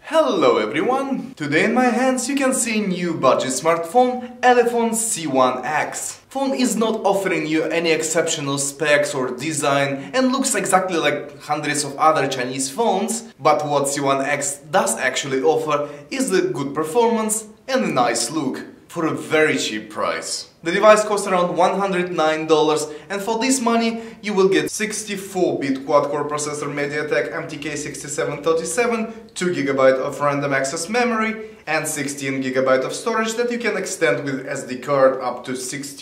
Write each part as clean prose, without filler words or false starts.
Hello everyone! Today in my hands you can see new budget smartphone Elephone C1X. Phone is not offering you any exceptional specs or design and looks exactly like hundreds of other Chinese phones, but what C1X does actually offer is a good performance and a nice look for a very cheap price. The device costs around $109 and for this money you will get 64-bit quad-core processor MediaTek MTK6737, 2GB of random access memory and 16GB of storage that you can extend with SD card up to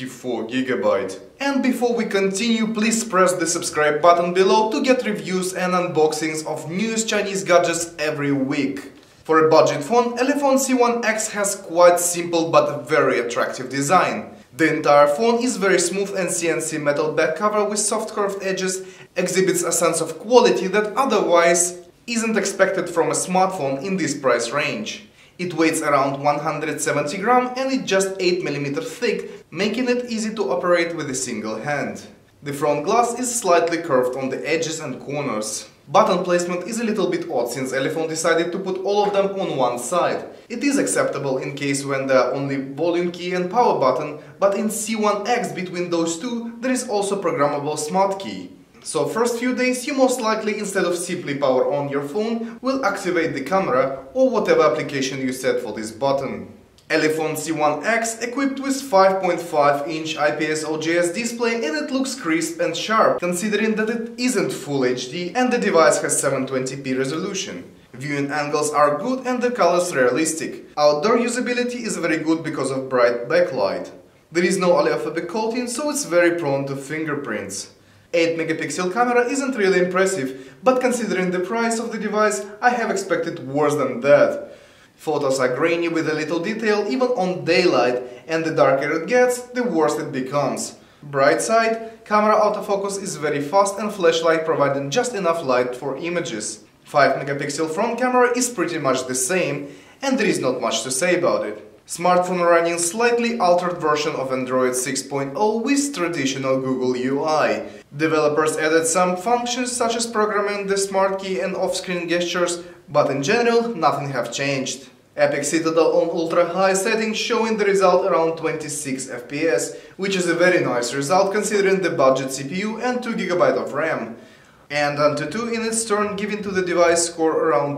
64GB. And before we continue, please press the subscribe button below to get reviews and unboxings of newest Chinese gadgets every week. For a budget phone, Elephone C1X has quite simple but very attractive design. The entire phone is very smooth and CNC metal back cover with soft curved edges exhibits a sense of quality that otherwise isn't expected from a smartphone in this price range. It weighs around 170 grams and it's just 8mm thick, making it easy to operate with a single hand. The front glass is slightly curved on the edges and corners. Button placement is a little bit odd since Elephone decided to put all of them on one side. It is acceptable in case when there are only volume key and power button, but in C1X between those two there is also programmable smart key. So first few days you most likely instead of simply power on your phone will activate the camera or whatever application you set for this button. Elephone C1X equipped with 5.5-inch IPS OGS display and it looks crisp and sharp considering that it isn't Full HD and the device has 720p resolution. Viewing angles are good and the colors realistic. Outdoor usability is very good because of bright backlight. There is no aliphabetic coating, so it's very prone to fingerprints. 8-megapixel camera isn't really impressive, but considering the price of the device, I have expected worse than that. Photos are grainy with a little detail even on daylight, and the darker it gets, the worse it becomes. Bright side, camera autofocus is very fast and flashlight providing just enough light for images. 5-megapixel front camera is pretty much the same, and there is not much to say about it. Smartphone running slightly altered version of Android 6.0 with traditional Google UI. Developers added some functions such as programming the smart key and off-screen gestures, but in general nothing have changed. Epic Citadel on ultra-high settings showing the result around 26 FPS, which is a very nice result considering the budget CPU and 2GB of RAM. And Antutu in its turn giving to the device score around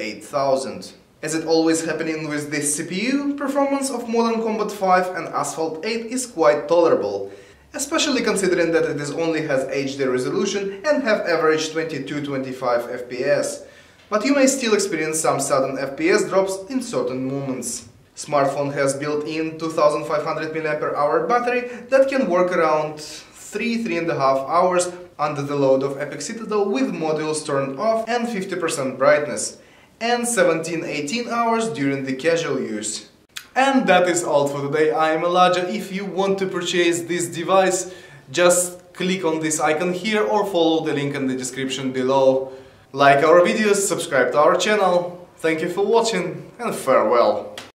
28,000. As it always happening with this CPU, performance of Modern Combat 5 and Asphalt 8 is quite tolerable, especially considering that it only has HD resolution and have average 22-25 FPS. But you may still experience some sudden FPS drops in certain moments. Smartphone has built-in 2500 mAh battery that can work around 3–3.5 hours under the load of Epic Citadel with modules turned off and 50% brightness, and 17–18 hours during the casual use. And that is all for today. I am Elijah. If you want to purchase this device, just click on this icon here or follow the link in the description below. Like our videos, subscribe to our channel. Thank you for watching and farewell.